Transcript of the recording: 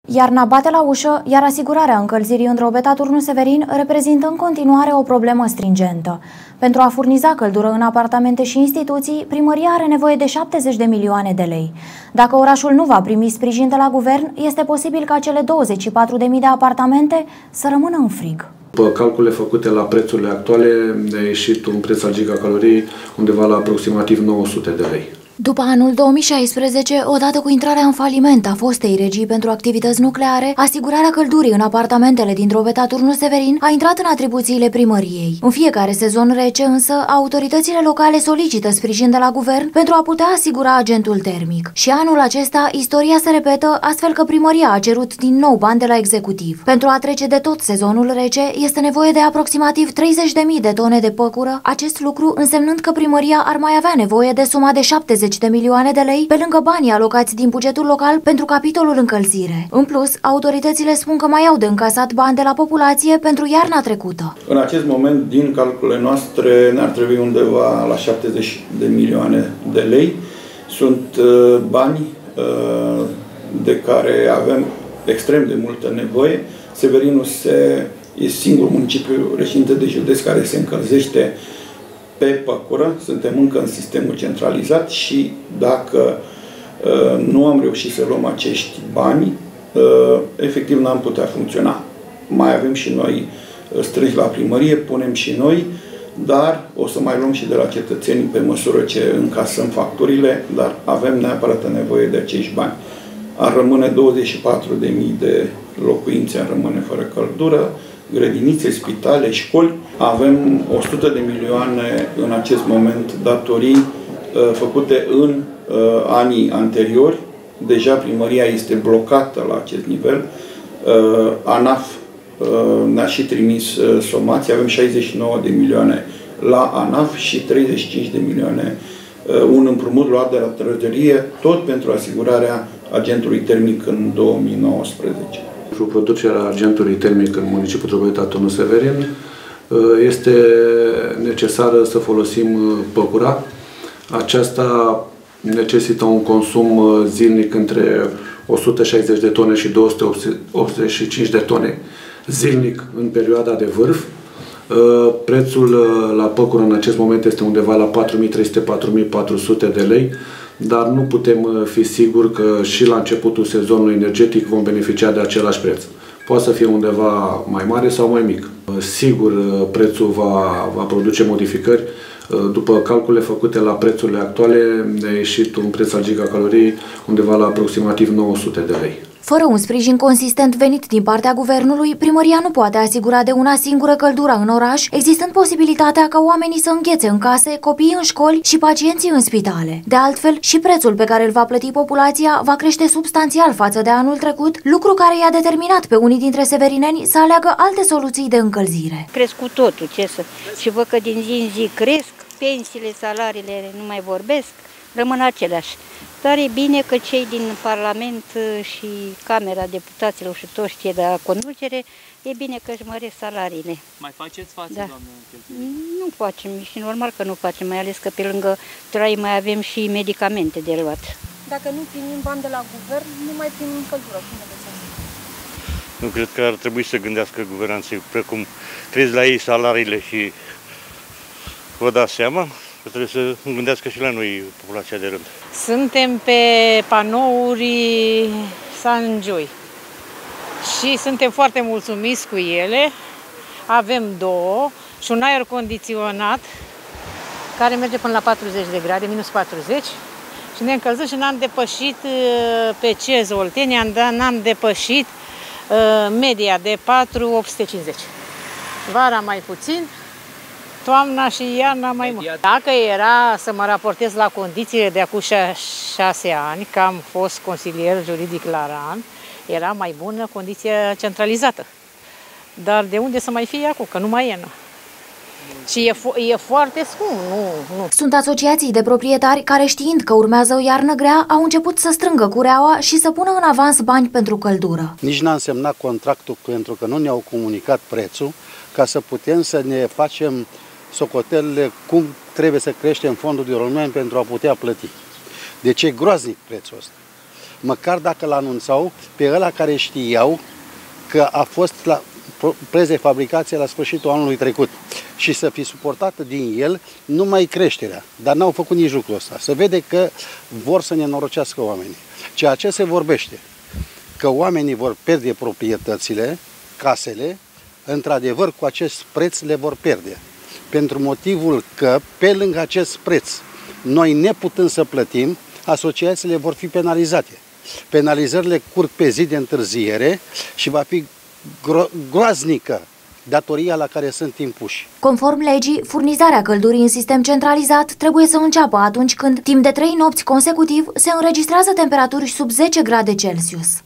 Iarna bate la ușă, iar asigurarea încălzirii în Drobeta Turnu Severin reprezintă în continuare o problemă stringentă. Pentru a furniza căldură în apartamente și instituții, primăria are nevoie de 70 de milioane de lei. Dacă orașul nu va primi sprijin de la guvern, este posibil ca cele 24.000 de apartamente să rămână în frig. După calculele făcute la prețurile actuale, a ieșit un preț al gigacaloriei undeva la aproximativ 900 de lei. După anul 2016, odată cu intrarea în faliment a fostei regii pentru activități nucleare, asigurarea căldurii în apartamentele din Drobeta Turnu Severin a intrat în atribuțiile primăriei. În fiecare sezon rece, însă, autoritățile locale solicită sprijin de la guvern pentru a putea asigura agentul termic. Și anul acesta, istoria se repetă, astfel că primăria a cerut din nou bani de la executiv. Pentru a trece de tot sezonul rece, este nevoie de aproximativ 30.000 de tone de păcură, acest lucru însemnând că primăria ar mai avea nevoie de suma de 70 de milioane de lei, pe lângă banii alocați din bugetul local pentru capitolul încălzire. În plus, autoritățile spun că mai au de încasat bani de la populație pentru iarna trecută. În acest moment, din calculele noastre, ne-ar trebui undeva la 70 de milioane de lei. Sunt bani de care avem extrem de multă nevoie. Severinul e singurul municipiu reședinte de județ care se încălzește pe păcură, suntem încă în sistemul centralizat și dacă nu am reușit să luăm acești bani, efectiv n-am putea funcționa. Mai avem și noi strâns la primărie, punem și noi, dar o să mai luăm și de la cetățenii pe măsură ce încasăm facturile, dar avem neapărat nevoie de acești bani. Ar rămâne 24.000 de locuințe, ar rămâne fără căldură, grădinițe, spitale, școli. Avem 100 de milioane în acest moment datorii făcute în anii anteriori. Deja primăria este blocată la acest nivel. ANAF ne-a și trimis somații. Avem 69 de milioane la ANAF și 35 de milioane un împrumut luat de la trezorerie, tot pentru asigurarea agentului termic în 2019. Pentru producerea agentului termic în municipiul Drobeta Turnu Severin este necesară să folosim păcura. Aceasta necesită un consum zilnic între 160 de tone și 285 de tone zilnic în perioada de vârf. Prețul la păcură în acest moment este undeva la 4.300-4.400 de lei, dar nu putem fi siguri că și la începutul sezonului energetic vom beneficia de același preț. Poate să fie undeva mai mare sau mai mic. Sigur, prețul va produce modificări. După calculele făcute la prețurile actuale, a ieșit un preț al gigacaloriei undeva la aproximativ 900 de lei. Fără un sprijin consistent venit din partea guvernului, primăria nu poate asigura de una singură căldura în oraș, existând posibilitatea ca oamenii să înghețe în case, copiii în școli și pacienții în spitale. De altfel, și prețul pe care îl va plăti populația va crește substanțial față de anul trecut, lucru care i-a determinat pe unii dintre severineni să aleagă alte soluții de încălzire. Crescut totul, și văd că din zi în zi cresc, pensiile, salariile nu mai vorbesc, rămân aceleași. Dar e bine că cei din Parlament și Camera Deputaților și toți cei de la conducere, e bine că își măresc salariile. Mai faceți față, da. doamnă? Nu facem și normal că nu facem, mai ales că pe lângă trai mai avem și medicamente de luat. Dacă nu primim bani de la guvern, nu mai primim căldură. Cum vedeți asta? Nu cred că ar trebui să gândească guvernanții, precum crezi la ei salariile și vă dați seama că trebuie să gândească și la noi, populația de rând. Suntem pe panouri Sanjoi și suntem foarte mulțumiți cu ele. Avem două și un aer condiționat care merge până la 40 de grade, minus 40, și ne încălzim și n-am depășit pe CEZ Oltenia, n-am depășit media de 4.850. Vara mai puțin, toamna și iarna mai mult. Dacă era să mă raportez la condițiile de acum 6 ani, că am fost consilier juridic la RAN, era mai bună condiția centralizată. Dar de unde să mai fie acum, că nu mai e. Nu. Și e foarte scump, nu. Sunt asociații de proprietari care, știind că urmează o iarnă grea, au început să strângă cureaua și să pună în avans bani pentru căldură. Nici n-am semnat contractul pentru că nu ne-au comunicat prețul, ca să putem să ne facem socotelele cum trebuie să creștem fondul de rulment pentru a putea plăti. Deci e groaznic prețul ăsta. măcar dacă l-anunțau pe ăla care știau că a fost la preț de fabricație la sfârșitul anului trecut și să fi suportată din el numai creșterea. Dar n-au făcut nici lucrul ăsta. Se vede că vor să nenorocească oamenii. Ceea ce se vorbește, că oamenii vor pierde proprietățile, casele, într-adevăr cu acest preț le vor pierde. Pentru motivul că, pe lângă acest preț, noi neputând să plătim, asociațiile vor fi penalizate. Penalizările curg pe zi de întârziere și va fi groaznică datoria la care sunt impuși. Conform legii, furnizarea căldurii în sistem centralizat trebuie să înceapă atunci când, timp de 3 nopți consecutiv, se înregistrează temperaturi sub 10 grade Celsius.